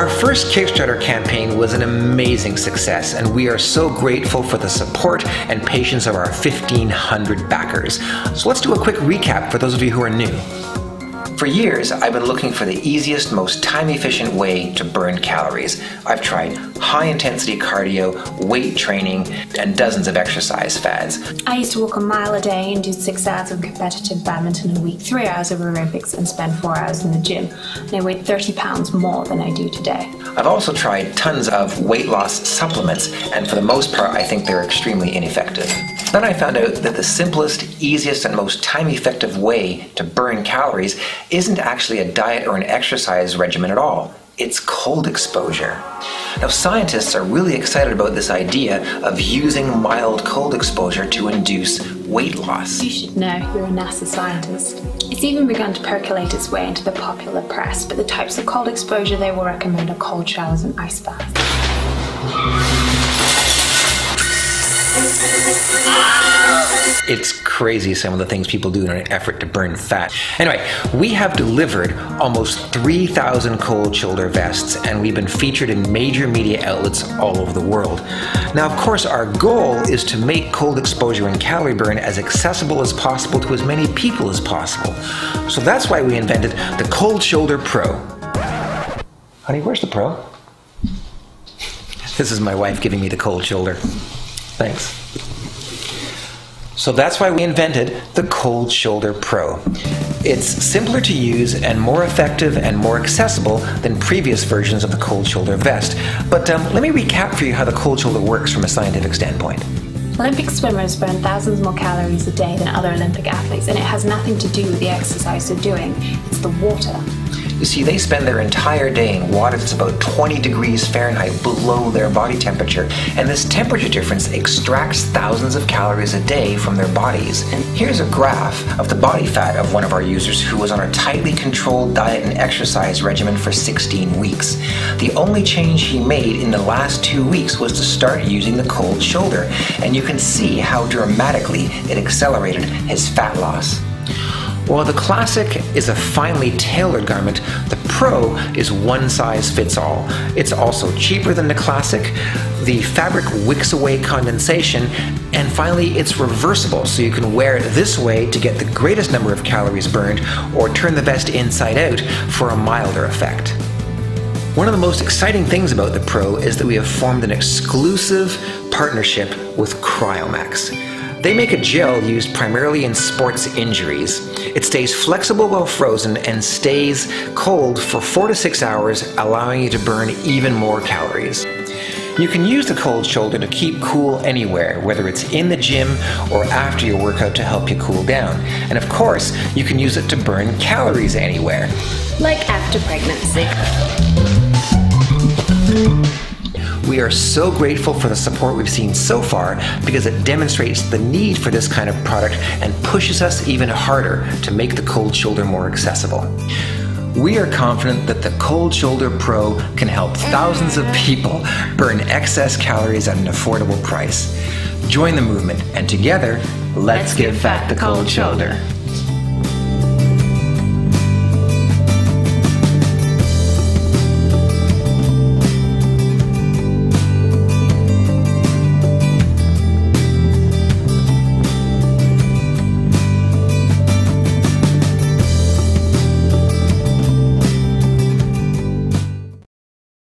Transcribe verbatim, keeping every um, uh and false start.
Our first Kickstarter campaign was an amazing success, and we are so grateful for the support and patience of our fifteen hundred backers. So let's do a quick recap for those of you who are new. For years, I've been looking for the easiest, most time-efficient way to burn calories. I've tried high-intensity cardio, weight training, and dozens of exercise fads. I used to walk a mile a day and do six hours of competitive badminton a week, three hours of aerobics, and spend four hours in the gym. And I weighed thirty pounds more than I do today. I've also tried tons of weight loss supplements, and for the most part, I think they're extremely ineffective. Then I found out that the simplest, easiest, and most time-effective way to burn calories isn't actually a diet or an exercise regimen at all. It's cold exposure. Now, scientists are really excited about this idea of using mild cold exposure to induce weight loss. You should know, you're a NASA scientist. It's even begun to percolate its way into the popular press, but the types of cold exposure they will recommend are cold showers and ice baths. It's crazy some of the things people do in an effort to burn fat. Anyway, we have delivered almost three thousand cold shoulder vests, and we've been featured in major media outlets all over the world. Now, of course, our goal is to make cold exposure and calorie burn as accessible as possible to as many people as possible. So that's why we invented the Cold Shoulder Pro. Honey, where's the Pro? This is my wife giving me the cold shoulder. Thanks. So that's why we invented the Cold Shoulder Pro. It's simpler to use and more effective and more accessible than previous versions of the Cold Shoulder vest. But um, let me recap for you how the Cold Shoulder works from a scientific standpoint. Olympic swimmers burn thousands more calories a day than other Olympic athletes, and it has nothing to do with the exercise they're doing. It's the water. You see, they spend their entire day in water that's about twenty degrees Fahrenheit below their body temperature, and this temperature difference extracts thousands of calories a day from their bodies. And here's a graph of the body fat of one of our users who was on a tightly controlled diet and exercise regimen for sixteen weeks. The only change he made in the last two weeks was to start using the cold shoulder, and you can see how dramatically it accelerated his fat loss. While the Classic is a finely tailored garment, the Pro is one size fits all. It's also cheaper than the Classic, the fabric wicks away condensation, and finally it's reversible, so you can wear it this way to get the greatest number of calories burned, or turn the vest inside out for a milder effect. One of the most exciting things about the Pro is that we have formed an exclusive partnership with Cryomax. They make a gel used primarily in sports injuries. It stays flexible while frozen and stays cold for four to six hours, allowing you to burn even more calories. You can use the cold shoulder to keep cool anywhere, whether it's in the gym or after your workout to help you cool down. And of course, you can use it to burn calories anywhere. Like after pregnancy. We are so grateful for the support we've seen so far because it demonstrates the need for this kind of product and pushes us even harder to make the Cold Shoulder more accessible. We are confident that the Cold Shoulder Pro can help thousands of people burn excess calories at an affordable price. Join the movement, and together, let's, let's give fat the cold shoulder.